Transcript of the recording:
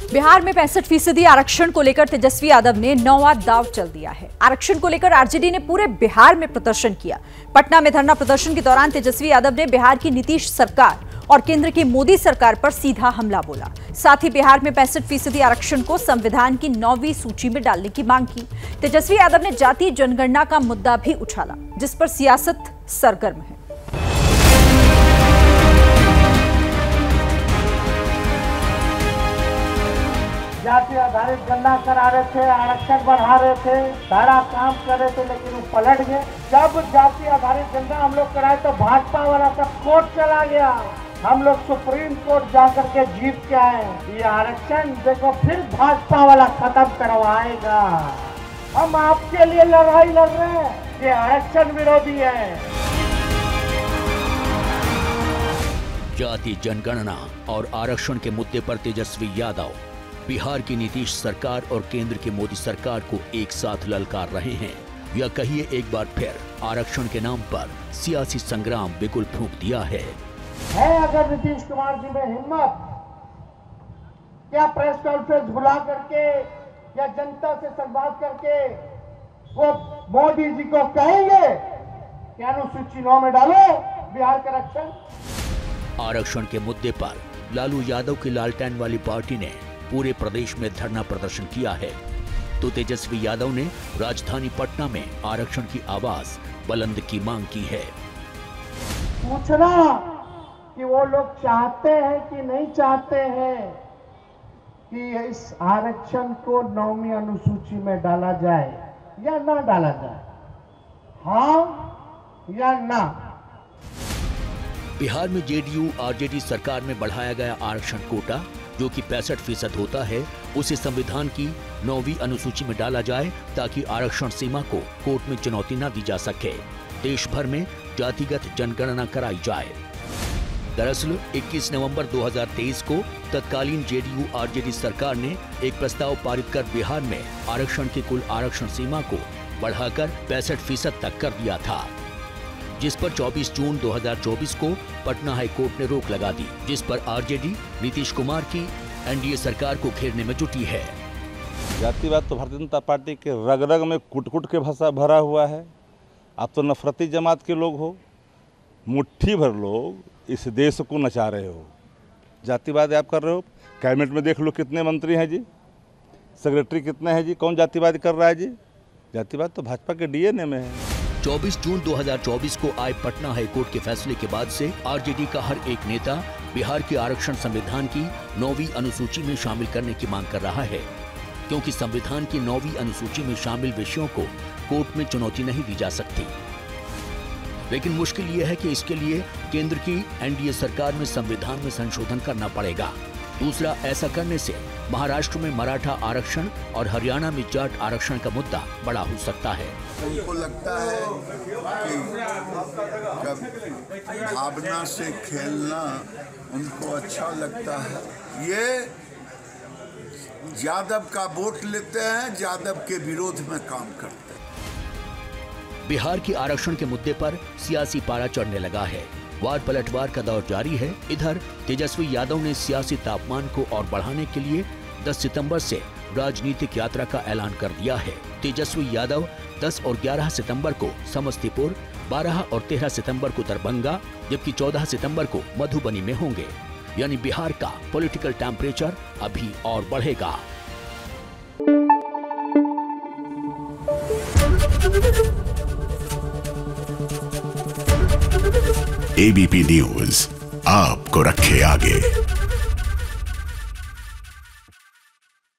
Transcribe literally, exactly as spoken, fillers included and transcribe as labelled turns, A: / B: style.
A: बिहार में पैंसठ फीसदी आरक्षण को लेकर तेजस्वी यादव ने नौवां दांव चल दिया है। आरक्षण को लेकर आरजेडी ने पूरे बिहार में प्रदर्शन किया। पटना में धरना प्रदर्शन के दौरान तेजस्वी यादव ने बिहार की नीतीश सरकार और केंद्र की मोदी सरकार पर सीधा हमला बोला। साथ ही बिहार में पैंसठ फीसदी आरक्षण को संविधान की नौवीं सूची में डालने की मांग की। तेजस्वी यादव ने जातीय जनगणना का मुद्दा भी उछाला, जिस पर सियासत सरगर्म है।
B: जाति आधारित गणना करा रहे थे, आरक्षण बढ़ा रहे थे, सारा काम कर रहे थे, लेकिन वो पलट गए। जब जाति आधारित गणना हम लोग कराए तो भाजपा वाला सब कोर्ट चला गया। हम लोग सुप्रीम कोर्ट जाकर के जीत के आए। ये आरक्षण देखो फिर भाजपा वाला खत्म करवाएगा। हम आपके लिए लड़ाई लड़ रहे हैं, ये आरक्षण विरोधी है।
C: जाति जनगणना और आरक्षण के मुद्दे पर तेजस्वी यादव बिहार की नीतीश सरकार और केंद्र की मोदी सरकार को एक साथ ललकार रहे हैं, या कहिए एक बार फिर आरक्षण के नाम पर सियासी संग्राम बिगुल फूंक दिया है।
B: है अगर नीतीश कुमार जी में हिम्मत, क्या प्रेस कॉन्फ्रेंस बुला करके या जनता से संवाद करके वो मोदी जी को कहेंगे कि अनुसूची नौ में डालो बिहार का आरक्षण।
C: आरक्षण के मुद्दे पर लालू यादव की लालटेन वाली पार्टी ने पूरे प्रदेश में धरना प्रदर्शन किया है, तो तेजस्वी यादव ने राजधानी पटना में आरक्षण की आवाज बुलंद की मांग की है।
B: पूछना कि वो लोग चाहते हैं कि नहीं चाहते हैं कि इस आरक्षण को नौवीं अनुसूची में डाला जाए या ना डाला जाए, हाँ या ना।
C: बिहार में जेडीयू आरजेडी सरकार में बढ़ाया गया आरक्षण कोटा, जो कि पैंसठ फीसद होता है, उसे संविधान की नौवीं अनुसूची में डाला जाए ताकि आरक्षण सीमा को कोर्ट में चुनौती न दी जा सके। देश भर में जातिगत जनगणना कराई जाए। दरअसल इक्कीस नवंबर दो हज़ार तेईस को तत्कालीन जेडीयू आरजेडी सरकार ने एक प्रस्ताव पारित कर बिहार में आरक्षण की कुल आरक्षण सीमा को बढ़ाकर पैंसठ फीसद तक कर दिया था, जिस पर चौबीस जून दो हज़ार चौबीस को पटना हाई कोर्ट ने रोक लगा दी, जिस पर आरजेडी नीतीश कुमार की एनडीए सरकार को घेरने में जुटी है।
D: जातिवाद तो भारतीय जनता पार्टी के रग रग में कुट कुट के भाषा भरा हुआ है। आप तो नफरती जमात के लोग हो, मुट्ठी भर लोग इस देश को नचा रहे हो। जातिवाद आप कर रहे हो। कैबिनेट में देख लो कितने मंत्री हैं जी, सेक्रेटरी कितने हैं जी, कौन जातिवाद कर रहा है जी? जातिवाद तो भाजपा के डीएनए में है।
C: चौबीस जून दो हज़ार चौबीस को आए पटना हाईकोर्ट के फैसले के बाद से आरजेडी का हर एक नेता बिहार के आरक्षण संविधान की नौवीं अनुसूची में शामिल करने की मांग कर रहा है, क्योंकि संविधान की नौवीं अनुसूची में शामिल विषयों को कोर्ट में चुनौती नहीं दी जा सकती। लेकिन मुश्किल ये है कि इसके लिए केंद्र की एनडीए सरकार में संविधान में संशोधन करना पड़ेगा। दूसरा, ऐसा करने से महाराष्ट्र में मराठा आरक्षण और हरियाणा में जाट आरक्षण का मुद्दा बड़ा हो सकता है।
E: उनको लगता है कि जब भावना से खेलना उनको अच्छा लगता है। ये यादव का वोट लेते हैं, यादव के विरोध में काम करते हैं।
C: बिहार की आरक्षण के मुद्दे पर सियासी पारा चढ़ने लगा है। वार पलटवार का दौर जारी है। इधर तेजस्वी यादव ने सियासी तापमान को और बढ़ाने के लिए दस सितंबर से राजनीतिक यात्रा का ऐलान कर दिया है। तेजस्वी यादव दस और ग्यारह सितंबर को समस्तीपुर, बारह और तेरह सितंबर को दरभंगा, जबकि चौदह सितंबर को मधुबनी में होंगे। यानी बिहार का पॉलिटिकल टेम्परेचर अभी और बढ़ेगा।
F: एबीपी न्यूज आपको रखे आगे।